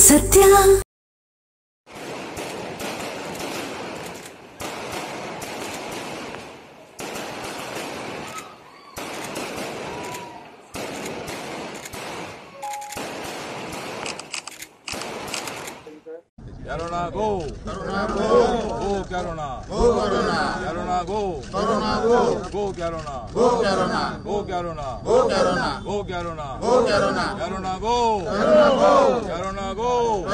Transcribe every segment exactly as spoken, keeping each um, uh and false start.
Satya. Karuna go, Karuna go, go Karuna, go Karuna, Karuna go, Karuna go, go Karuna, go Karuna, go Karuna, go Karuna, go Karuna, go Karuna, Karuna go, Karuna go, Karuna go.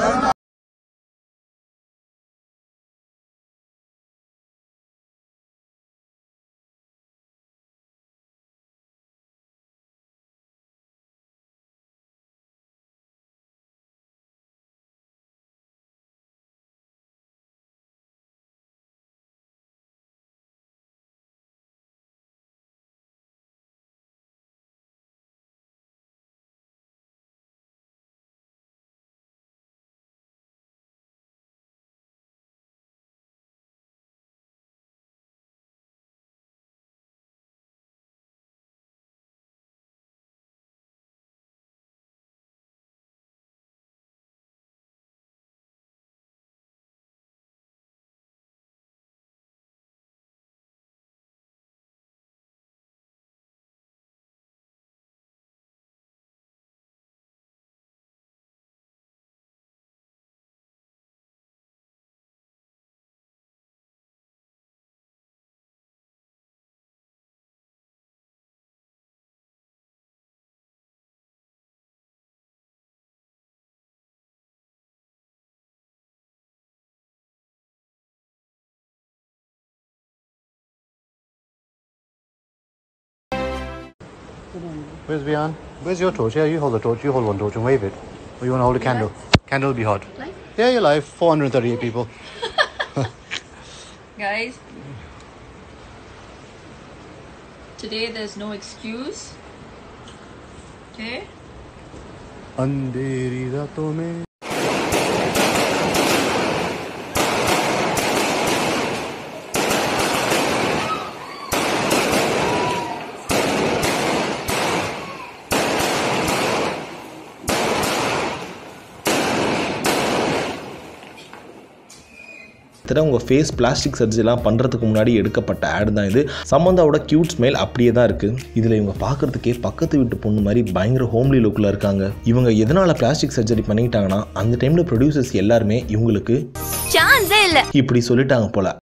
Where's Vian? Where's your torch? Yeah, you hold the torch. You hold one torch and wave it. Or you want to hold a candle? Live? Candle will be hot. Live? Yeah, you're live. four hundred thirty-eight people. Guys, today there's no excuse. Okay? Andheri raton mein உங்கள் face plastic சர்ஜரிலாம் பண்ணுறதுக்கு முன்னாடி எடுக்கப்பட்ட add தான் இது. சமந்தாவோட cute smile அப்படியே தான் இருக்குது. இதில் இவங்க பார்க்குறதுக்கே பக்கத்து வீட்டு பொண்ணு மாதிரி பயங்கர ஹோம்லி லுக்கில் இருக்காங்க. இவங்க எதனால் பிளாஸ்டிக் சர்ஜரி பண்ணிக்கிட்டாங்கன்னா அந்த டைமில் ப்ரொடியூசர்ஸ் எல்லாருமே இவங்களுக்கு சான்ஸே இல்லை இப்படி சொல்லிட்டாங்க போல.